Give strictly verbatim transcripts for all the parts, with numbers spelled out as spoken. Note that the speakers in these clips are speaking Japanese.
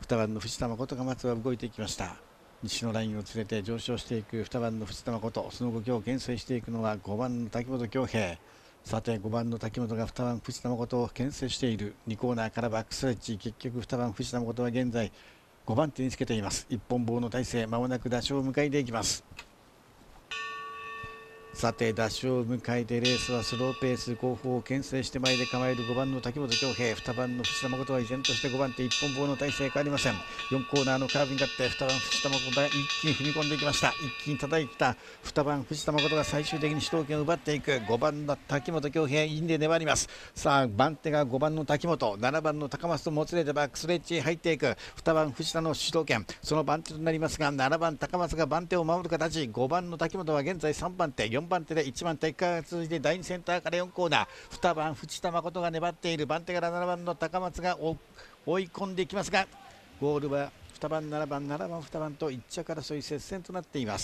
にばんの藤田誠がまずは動いていきました。西のラインを連れて上昇していくにばんの藤田誠、その動きを牽制していくのはごばんの滝本恭平。さてごばんの滝本がにばん藤田誠を牽制している。にコーナーからバックストレッチ、結局にばん藤田誠は現在ごばん手につけています。一本棒の体勢、まもなく打賞を迎えていきます。さて打賞を迎えてレースはスローペース、後方を牽制して前で構えるごばんの滝本恭平、にばんの藤田誠は依然としてごばん手、一本棒の体勢変わりません。よんコーナーのカーブに勝ってにばん藤田誠が一気に踏み込んでいきました。一気に叩いてきたにばん藤田誠が最終的に主導権を奪っていく。ごばんの滝本恭平、インで粘ります。さあ番手がごばんの滝本、ななばんの高松ともつれてバックスレッジへ入っていく。にばん藤田の主導権、その番手となりますが、ななばん高松が番手を守る形。ごばんの滝本は現在さんばん手、よんばん手でいちばん手結果が続いてだいにセンターからよんコーナー、にばん藤田誠が粘っている。番手からななばんの高松が追い込んでいきますが、ゴールはにばんななばんななばんにばんといっ着争い接戦となっています。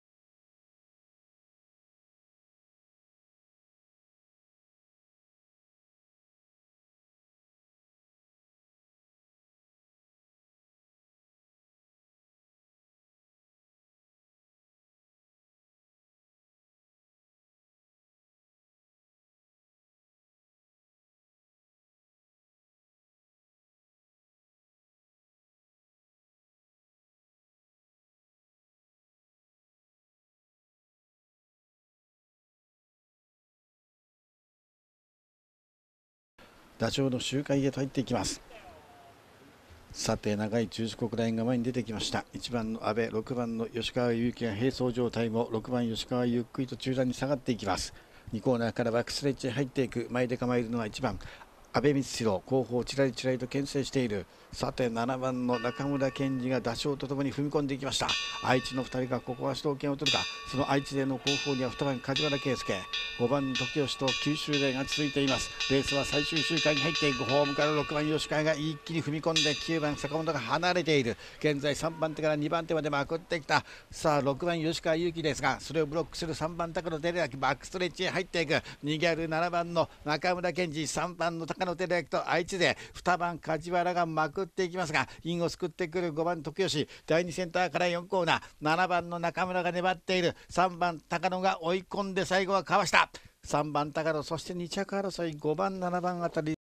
打賞の周回へと入っていきます。さて長い中四国ラインが前に出てきました。いちばんの阿部、ろくばんの吉川祐希が並走状態も、ろくばん吉川ゆっくりと中段に下がっていきます。にコーナーからバックストレッチへ入っていく。前で構えるのはいちばん阿部光弘、後方ちらりちらりと牽制している。さてななばんの中村健二が打賞とともに踏み込んでいきました。愛知のふたりがここは主導権を取るか。その愛知勢の後方にはにばん梶原圭介、ごばん時吉と九州勢が続いています。レースは最終周回に入っていく。ホームからろくばん吉川が一気に踏み込んで、きゅうばん坂本が離れている。現在さんばん手からにばん手までまくってきた。さあろくばん吉川祐希ですが、それをブロックするさんばん高野照明、バックストレッチへ入っていく。逃げるななばんの中村健二、さんばんの高野照明と愛知勢、にばん梶原がまくっていきますが、インをすくってくるごばん時吉、だいにセンターからよんコーナー、ななばんの中村が粘っている。さんばん高野が追い込んで最後はかわした。さんばん高野、そしてに着争いごばんななばんあたり。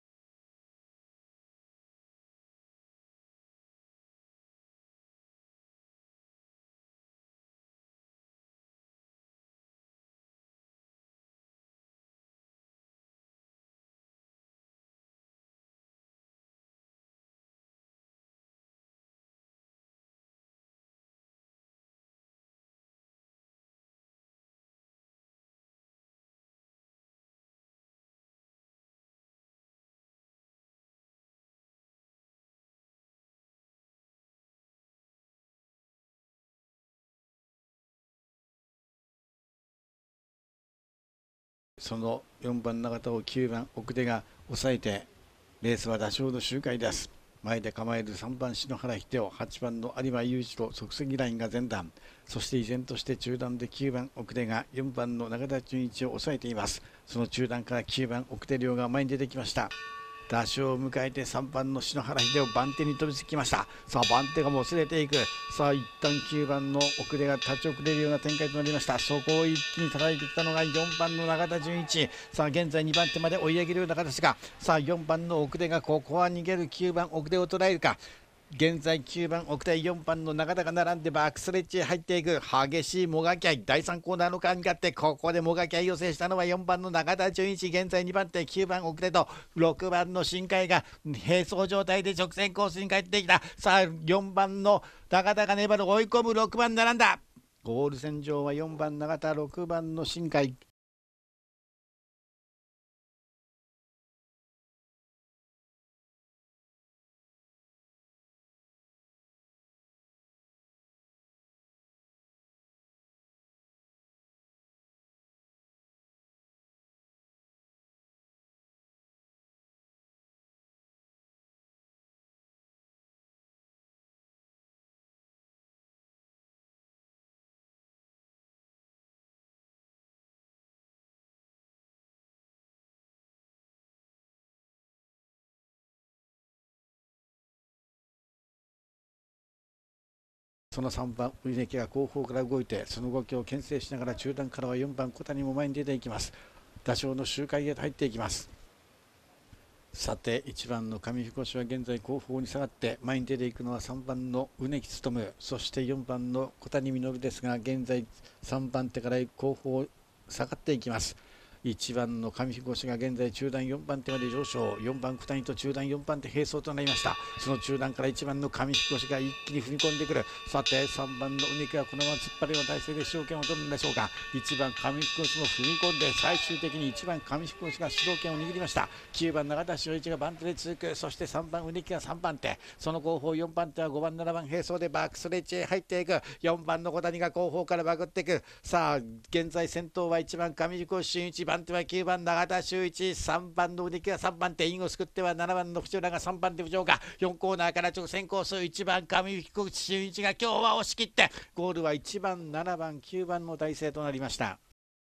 そのよんばん永田をきゅうばん奥出が抑えて、レースは打賞の周回です。前で構えるさんばん篠原秀夫、はちばんの有馬雄一と即席ラインが前段、そして依然として中段できゅうばん奥出がよんばんの永田純一を抑えています。その中段からきゅうばん奥出亮が前に出てきました。打賞を迎えてさんばんの篠原秀夫、番手に飛びつきました。さあ番手がもつれていく。さあ一旦きゅうばんの遅れが立ち遅れるような展開となりました。そこを一気に叩いてきたのがよんばんの永田純一。さあ現在にばん手まで追い上げるような形が、さあよんばんの遅れがここは逃げる。きゅうばん遅れを捉えるか。現在きゅうばん奥手、よんばんの中田が並んでバックストレッチへ入っていく。激しいもがき合い、だいさんコーナーの間に勝って、ここでもがき合いを制したのはよんばんの中田純一。現在にばん手、きゅうばん奥手とろくばんの新海が並走状態で直線コースに帰ってきた。さあよんばんの中田が粘る。追い込む。ろくばん並んだ。ゴール線上はよんばん永田、ろくばんの新海。 そのさんばんウイネキが後方から動いてその動きを牽制しながら中段からはよんばん小谷も前に出ていきます。打賞の周回へと入っていきます。さていちばんの上彦氏は現在後方に下がって前に出ていくのはさんばんの畝木勉、そしてよんばんの小谷実ですが現在さんばん手から後方下がっていきます。いちばんの上彦氏が現在中段よんばん手まで上昇、よんばん小谷と中段よんばん手並走となりました。その中段からいちばんの上彦氏が一気に踏み込んでくる。さてさんばんの畝木はこのまま突っ張るような体勢で主導権を取るんでしょうか。いちばん上彦氏も踏み込んで最終的にいちばん上彦氏が主導権を握りました。きゅうばん永田修一が番手で続く、そしてさんばん畝木がさんばん手、その後方よんばん手はごばんななばん並走でバックストレッチへ入っていく。よんばんの小谷が後方からバグっていく。さあ現在先頭はいちばん上彦俊一、番手はきゅうばん永田修一、さんばんの畝木がさんばん手、インを救ってはななばんの藤浦がさんばん手浮上か。よんコーナーから直線コース、いちばん上彦俊一が今日は押し切ってゴールはいちばんななばんきゅうばんの体制となりました。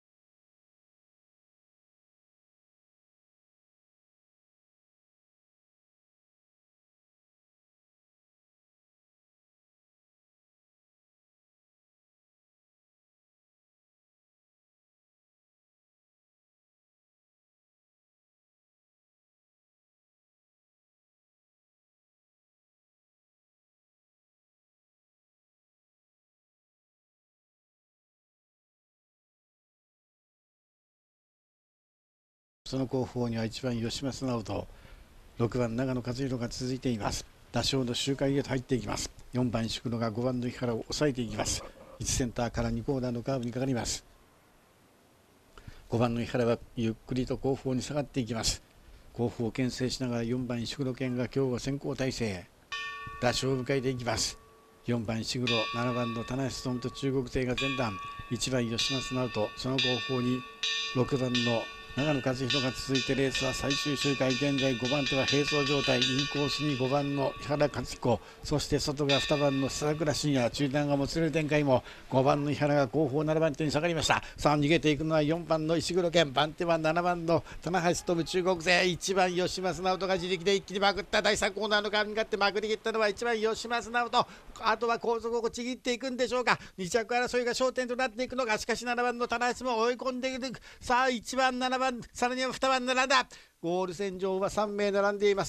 その後方にはいちばん吉松直人、ろくばん長野和弘が続いています。打賞の周回へと入っていきます。よんばん石黒がごばんの木原を抑えていきます。いちセンターからにコーナーのカーブにかかります。ごばんの木原はゆっくりと後方に下がっていきます。後方を牽制しながらよんばん石黒健が今日は先行体制、打賞を迎えていきます。よんばん石黒、ななばんの田無勉と中国勢が前段、いちばん吉松直人、その後方にろくばんの長野和弘が続いてレースは最終周回、現在ごばん手は並走状態、インコースにごばんの井原克彦、そして外がにばんの佐倉真也、中段がもつれる展開もごばんの井原が後方ななばん手に下がりました。さあ逃げていくのはよんばんの石黒健、番手はななばんの棚橋飛ぶ中国勢、いちばん吉松直人が自力で一気にまくった。だいさんコーナーの側に勝ってまくり切ったのはいちばん吉松直人、あとは後続をちぎっていくんでしょうか。に着争いが焦点となっていくのが、しかしななばんの棚橋も追い込んでいく。さあいちばんななばん、さらにはにばん並んだ。ゴール線上はさんめい並んでいます。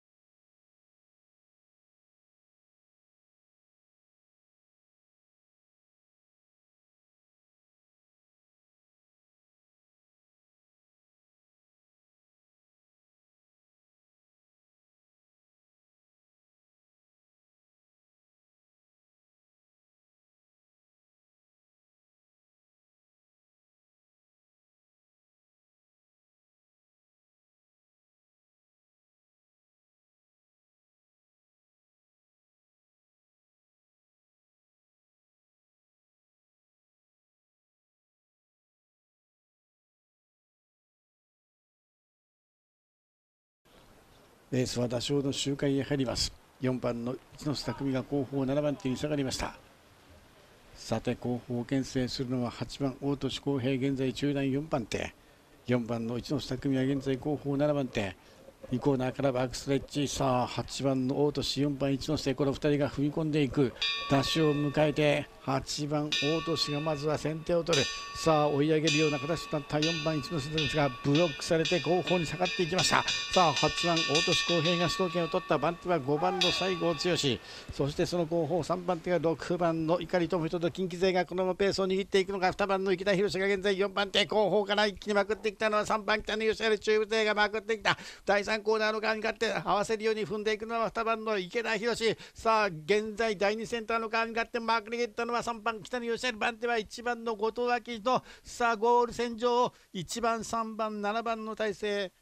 レースは打賞の周回へ入ります。よんばんの一ノ瀬匠が後方ななばん手に下がりました。さて後方を牽制するのははちばん大俊康平、現在中段よんばん手、よんばんの一ノ瀬匠は現在後方ななばん手、にコーナーからバックストレッチ。さあはちばんの大俊、よんばん一ノ瀬、このふたりが踏み込んでいく。ダッシュを迎えてはちばん大俊がまずは先手を取る。さあ追い上げるような形となったよんばん一ノ瀬ですがブロックされて後方に下がっていきました。さあはちばん大俊康平が主導権を取った。番手はごばんの西郷剛、そしてその後方さんばん手がろくばんの碇智人と近畿勢がこのままペースを握っていくのが、にばんの池田博が現在よんばん手、後方から一気にまくってきたのはさんばん北の吉原中部勢がまくってきた。だいさんコーナーの側に勝って合わせるように踏んでいくのはにばんの池田博。さあ現在だいにセンターの側に勝ってまくり切ったのはさんばん北の吉原、番手はいちばんの後藤明と、さあゴール線上いちばんさんばんななばんの体制。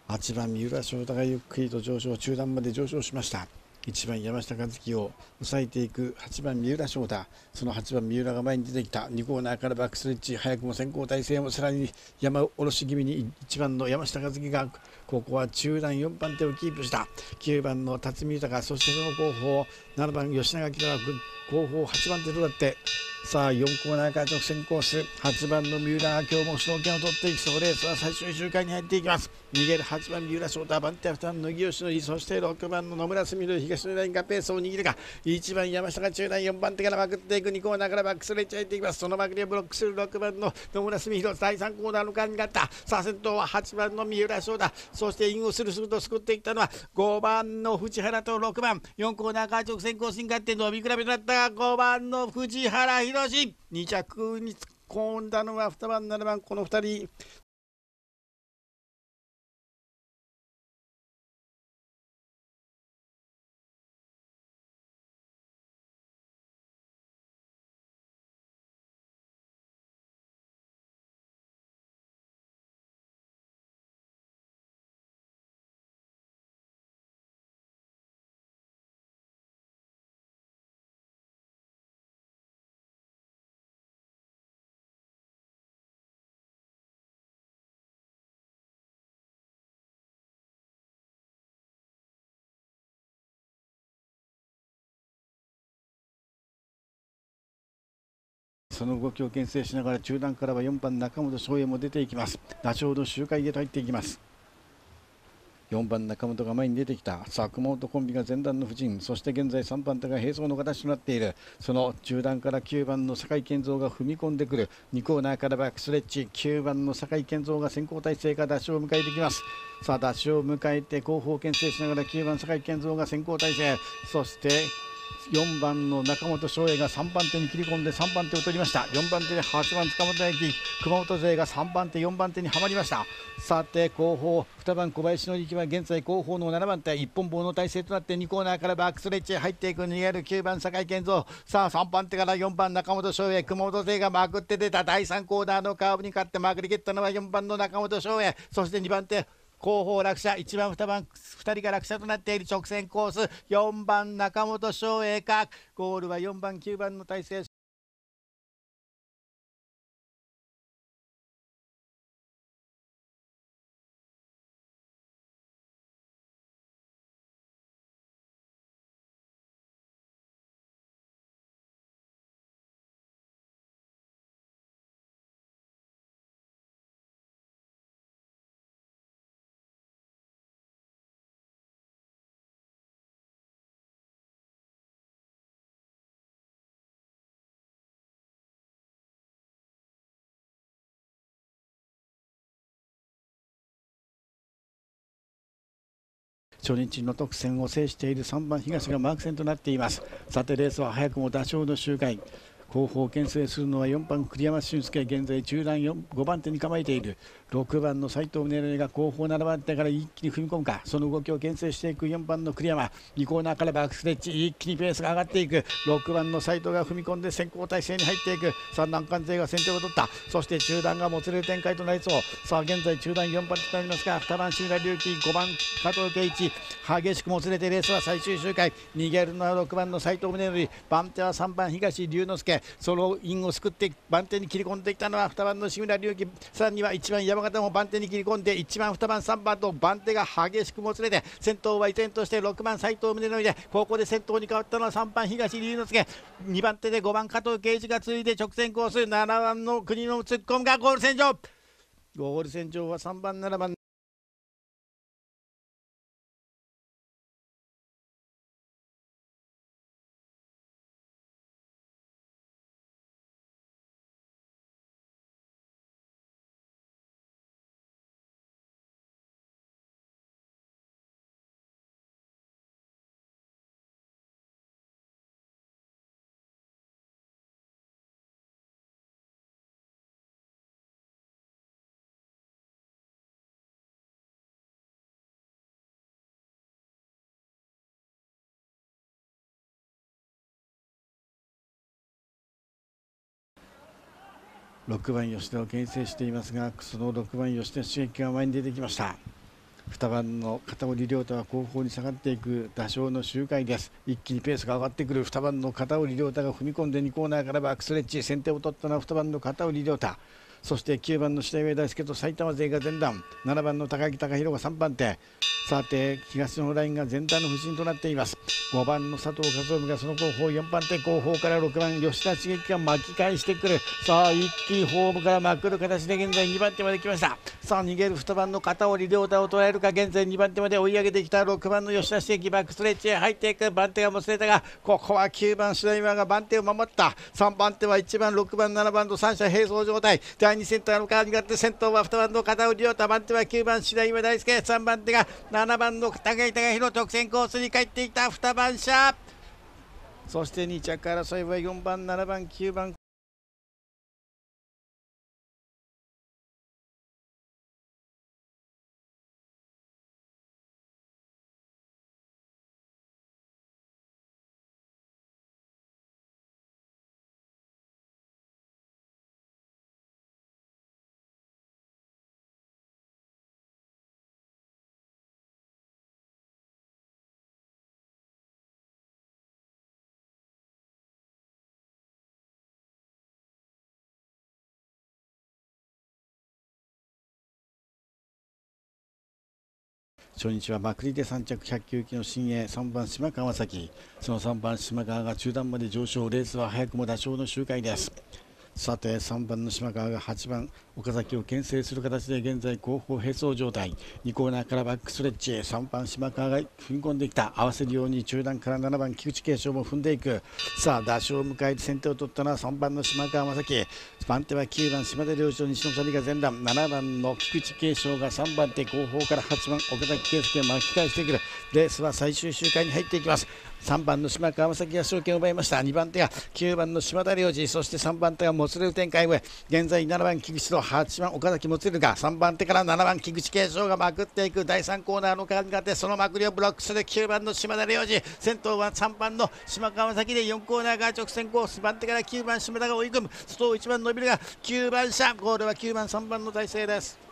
はちばん三浦翔太がゆっくりと上昇、中段まで上昇しました。いちばん山下和樹を抑えていくはちばん三浦翔太、そのはちばん三浦が前に出てきた。にコーナーからバックストレッチ、早くも先行体制もさらに山下ろし気味にいちばんの山下和樹がここは中段よんばん手をキープした。きゅうばんの辰巳豊、そしてその後方ななばん吉永輝が後方はちばん手となって、さあよんコーナーから直線コース、はちばんの三浦が今日も主導権を取っていきそう。レースは最終周回に入っていきます。逃げるはちばん三浦翔太、番手はにばん野木義則、そしてろくばんの野村純の東のラインがペースを握るか。いちばん山下が中段、よんばん手からまくっていく。にコーナーからバックストレッチ入っていきます。そのまくりをブロックするろくばんの野村純弘、だいさんコーナーの間になった。さあ先頭ははちばんの三浦翔太、そしてインをするすると救っていったのはごばんの藤原とろくばん、よんコーナーから直線コースに勝って伸び比べとなったごばんの藤原宏、に着に突っ込んだのはにばんななばん、このふたり。その動きを牽制しながら中段からはよんばん中本翔英も出ていきます。打ちほど周回へと入っていきます。よんばん中本が前に出てきた。さあ熊本コンビが前段の布陣、そして現在さんばん手が並走の形となっている。その中段からきゅうばんの酒井健三が踏み込んでくる。にコーナーからバックストレッチ、きゅうばんの酒井健三が先行体制からダッシュを迎えてきます。さあダッシュを迎えて後方を牽制しながらきゅうばん酒井健三が先行体制、そしてよんばんの中本翔英がさんばん手に切り込んでさんばん手を取りました。よんばん手ではちばん塚本大輝、熊本勢がさんばん手よんばん手にはまりました。さて後方にばん小林の力は現在後方のななばん手、一本棒の体勢となってにコーナーからバックストレッチへ入っていく。逃げるきゅうばん酒井健三、さあさんばん手からよんばん中本翔英、熊本勢がまくって出た。だいさんコーナーのカーブに勝ってまくり蹴ったのはよんばんの中本翔英、そしてにばん手後方落車、いちばんにばんふたりが落車となっている。直線コースよんばん中本翔英か、ゴールはよんばんきゅうばんの体勢。初日の特選を制しているさんばん東がマーク戦となっています。さてレースは早くも打賞の周回、後方を牽制するのはよんばん栗山俊介、現在中段ごばん手に構えている。ろくばんの斉藤宗則が後方ななばん手から一気に踏み込むか。その動きを牽制していくよんばんの栗山、にコーナーからバックストレッチ、一気にペースが上がっていく。ろくばんの斉藤が踏み込んで先行体制に入っていく。さあ難関勢が先手を取った。そして中段がもつれる展開となりそう。さあ現在中段よんばん手となりますが、にばん志村隆輝、ごばん加藤圭一、激しくもつれてレースは最終周回。逃げるのはろくばんの斉藤宗則、番手はさんばん東龍之介、そのインをすくって番手に切り込んできたのはにばんの志村隆輝、さらにはいちばん山形も番手に切り込んでいちばんにばんさんばんと番手が激しくもつれて、先頭は依然としてろくばん斉藤宗則で、ここで先頭に変わったのはさんばん東龍之介、にばん手でごばん加藤圭一が続いて直線コース、ななばんの国の突っ込むがゴール線上、ゴール線上はさんばんななばん。ろくばん吉田を牽制していますが、そのろくばん吉田茂樹が前に出てきました。 にばんの片織亮太は後方に下がっていく打賞の周回です。一気にペースが上がってくるにばんの片織亮太が踏み込んでにコーナーからバックストレッチ、先手を取ったのはにばんの片織亮太、そしてきゅうばんの白上大輔と埼玉勢が前段、ななばんの高木貴弘がさんばん手、さて東のラインが全体の不振となっています。ごばんの佐藤和臣がその後方、よんばん手後方からろくばん吉田茂樹が巻き返してくる。さあ一気にホームからまくる形で現在にばん手まで来ました。さあ逃げるにばんの片織亮太を捉えるか。現在にばん手まで追い上げてきたろくばんの吉田茂樹、バックストレッチへ入っていく。番手がもつれたが、ここはきゅうばん白岩が番手を守った。さんばん手はいちばんろくばんななばんと三者並走状態。だいにセンターの川になって先頭はにばんの片織亮太、番手はきゅうばん白岩大輔、さんばん手がななばんの高木貴弘、直線コースに帰っていたにばん車。そしてに着争いはよんばんななばんきゅうばん。初日はまくりでさん着ひゃくきゅうキロ新鋭さんばん島川崎、そのさんばん島川が中段まで上昇、レースは早くも打賞の周回です。さてさんばんの島川がはちばん岡崎を牽制する形で現在後方並走状態、にコーナーからバックストレッチ、さんばん島川が踏み込んできた。合わせるように中段からななばん菊池継承も踏んでいく。さあ打賞を迎えて先手を取ったのはさんばんの島川正樹、番手はきゅうばん島田良次と西野谷が前段、ななばんの菊池継承がさんばん手後方からはちばん岡崎圭介を巻き返してくる。レースは最終周回に入っていきます。さんばんの島川正樹が勝券を奪いました。にばん手がきゅうばんの島田良次、そしてさんばん手がもつれる展開上、現在ななばん菊池とはちばん岡崎もつれるが、さんばん手からななばん菊池継承がまくっていく。だいさんコーナーの川に向かってそのまくりをブロックするきゅうばんの島田良次、先頭はさんばんの島川正樹でよんコーナーが直線コース、番手からきゅうばん島田が追い込む。外をいちばん伸びるがきゅうばん車、ゴールはきゅうばんさんばんの体勢です。